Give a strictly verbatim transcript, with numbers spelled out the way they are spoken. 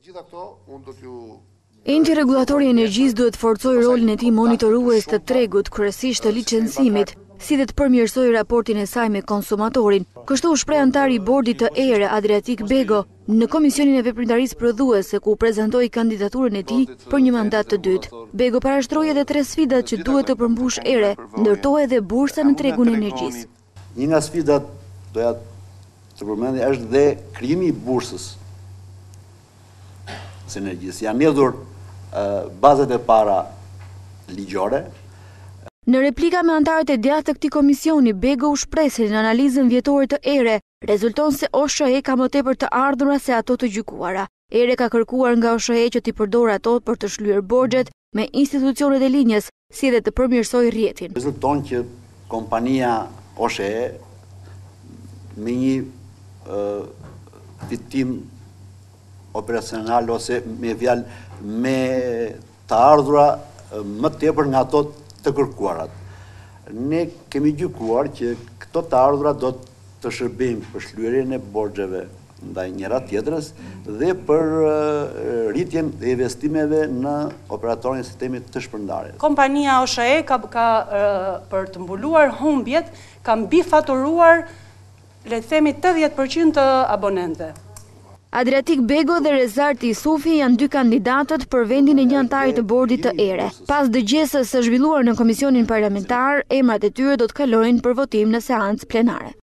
Enti Regulatori i Energjisë duhet forcojë rolin e tij monitorues të tregut, kryesisht të licencimit, si dhe të përmirësojë raportin e saj me konsumatorin. Kështu u shpreh antari i bordit të E R E, Adriatik Bego, në Komisionin e Veprimtarisë Prodhuese, ku prezantoi kandidaturën e tij për një mandat të dytë. Bego parashtroi edhe tre sfidat që duhet të përmbush E R E, ndërtohet edhe bursa në tregun e energjisë. Një nga sfidat doja të përmendja është dhe krijimi i bursës së energjisë. Janë hedhur bazat e para ligjore. Në replika me antarët e djathtë të këtij komisioni, Bego u shpreh se në analizën vjetore të E R E rezulton se O S H E ka më tepër të ardhura se ato të gjykuara. E R E ka kërkuar nga O S H E që t'i përdorë ato për të shlyer borxhet me institucionet e linjës, si dhe të përmirësojë rrjetin. Rezulton që kompania O S H E me një uh, fitim operacional ose me fjalë me të ardhura më tepër nga ato të kërkuarat. Ne kemi gjykuar që këto të ardhura do të shërbejnë për shlyerjen e borxheve ndaj njëra tjetrës dhe për rritjen e investimeve në operatorin e sistemit të shpërndarjes. Kompania O S H E ka, ka për të mbuluar humbjet, ka mbifaturuar le të themi tetëdhjetë përqind të abonentëve. Adriatik Bego dhe Rezarti Isufi janë dy kandidatët për vendin e një antari të bordit të E R E. Pas dëgjesës së zhvilluar në komisionin parlamentar, emrat e tyre do të kalojnë për votim në seancë plenare.